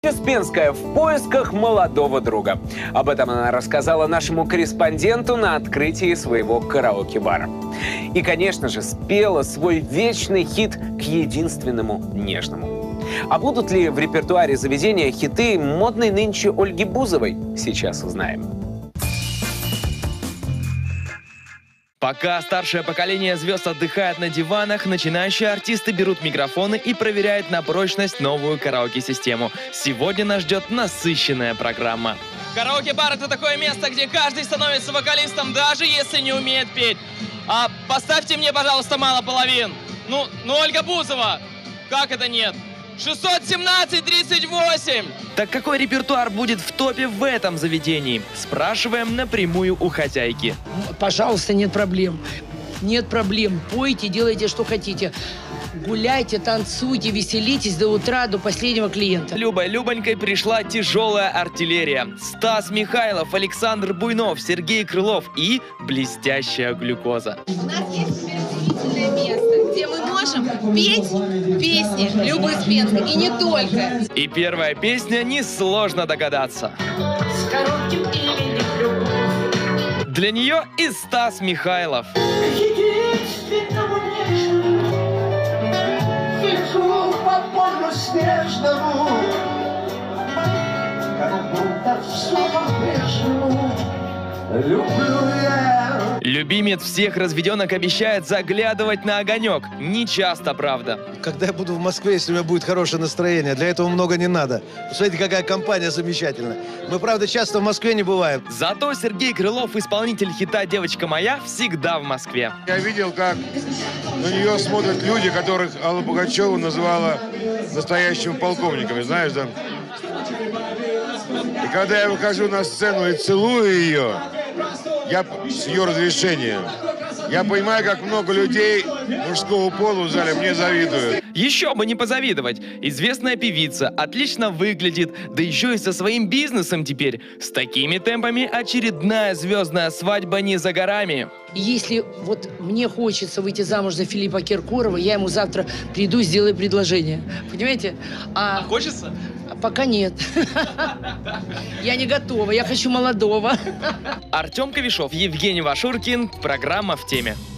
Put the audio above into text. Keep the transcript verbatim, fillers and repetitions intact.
Успенская в поисках молодого друга. Об этом она рассказала нашему корреспонденту на открытии своего караоке-бара. И, конечно же, спела свой вечный хит к единственному нежному. А будут ли в репертуаре заведения хиты модной нынче Ольги Бузовой? Сейчас узнаем. Пока старшее поколение звезд отдыхает на диванах, начинающие артисты берут микрофоны и проверяют на прочность новую караоке-систему. Сегодня нас ждет насыщенная программа. Караоке-бар — это такое место, где каждый становится вокалистом, даже если не умеет петь. А поставьте мне, пожалуйста, мало половин. Ну, ну Ольга Бузова, как это нет? шестьсот семнадцать тридцать восемь! Так какой репертуар будет в топе в этом заведении? Спрашиваем напрямую у хозяйки. Пожалуйста, нет проблем. Нет проблем. Пойте, делайте, что хотите. Гуляйте, танцуйте, веселитесь до утра, до последнего клиента. Любой Любонькой пришла тяжелая артиллерия. Стас Михайлов, Александр Буйнов, Сергей Крылов и блестящая глюкоза. У нас есть теперь удивительное место, где мы можем петь песни Любы Успенской, и не только. И первая песня несложно догадаться. С коротким именем Любовь. Для нее и Стас Михайлов. Снежному, как будто все по-прежнему люблю я. Любимец всех разведенок обещает заглядывать на огонек. Не часто, правда. Когда я буду в Москве, если у меня будет хорошее настроение, для этого много не надо. Посмотрите, какая компания замечательная. Мы, правда, часто в Москве не бываем. Зато Сергей Крылов, исполнитель хита «Девочка моя», всегда в Москве. Я видел, как на нее смотрят люди, которых Алла Пугачева называла настоящими полковниками, знаешь, да? И когда я выхожу на сцену и целую ее, я с ее разрешения, я понимаю, как много людей мужского пола в зале мне завидуют. Еще бы не позавидовать. Известная певица, отлично выглядит, да еще и со своим бизнесом теперь. С такими темпами очередная звездная свадьба не за горами. Если вот мне хочется выйти замуж за Филиппа Киркорова, я ему завтра приду, сделаю предложение. Понимаете? А, А хочется? Пока нет. Я не готова, я хочу молодого. Артем Ковешов, Евгений Вашуркин. Программа «В теме».